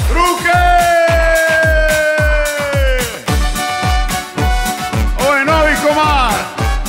Ruke! Ovo je novi komad.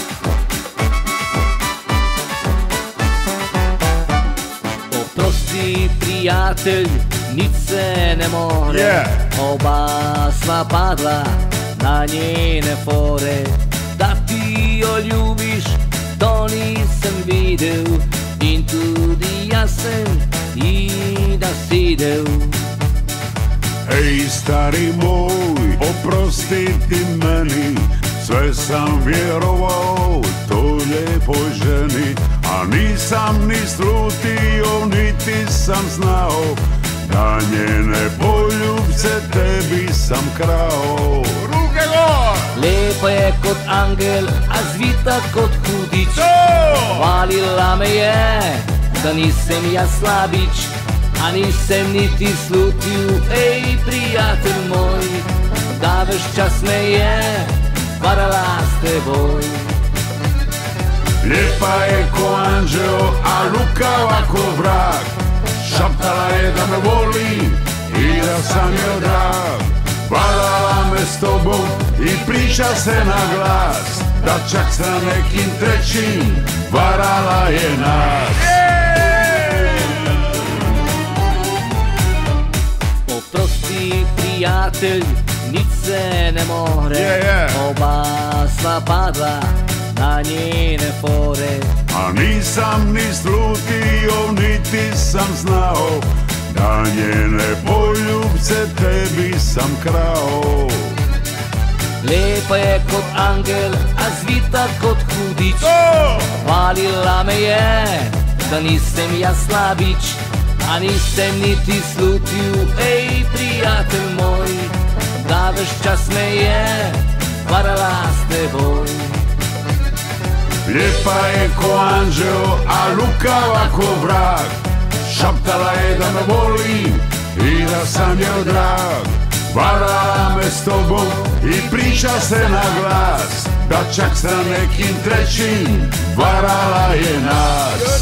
Oprosti prijatelj, nic se ne more. Oba sva padla na njene fore. Da ti jo ljubiš, to nisam videl. In tudi jaz sem i da si del. Ej, stari moj, oprosti ti meni. Sve sam vjerovao toj lijepoj ženi, a nisam ni slutio, niti sam znao da njene poljubce tebi sam krao. Ruke gor! Lepa je kot angel, a zvita kot hudič. Hvalila me je, da nisem jaz slabič, a nisem niti slutil, ej, prijatelj moj, da veš čas me je varala s teboj. Lijepa je ko anđeo, a lukava ko vrag. Šaptala je da me voli i da sam joj drag. Varala me s tobom i priča se na glas, da čak sa nekim trećim varala je nas. Oprosti prijatelj, nic se ne more. Oba sva padla na njene fore. A nisam ni slutio, niti sam znao da njene poljubce tebi sam krao. Lepa je kot angel, a zvita kot hudič. Hvalila me je, da nisem jaz slabič, a nisem niti slutil, ej, prijatelj moj, da veš čas me je varala s teboj. Lijepa je ko anđeo, a lukava ko vrag. Šaptala je da me voli i da sam joj drag. Varala me s tobom i priča se na glas, da čak sa nekim trećim varala je nas.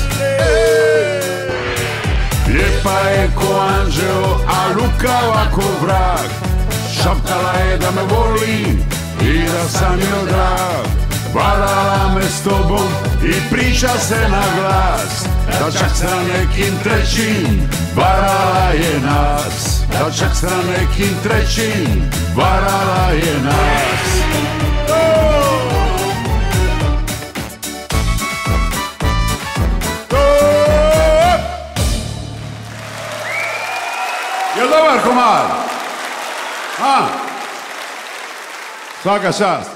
Lijepa je ko anđeo, a lukava ko vrag. Šaptala je da me voli i da sam joj drag. Varala me s tobom i priča se na glas, da čak sa nekim trećim varala je nas. Da čak sa nekim trećim varala je nas. Jel dobar komad? Svaka čast.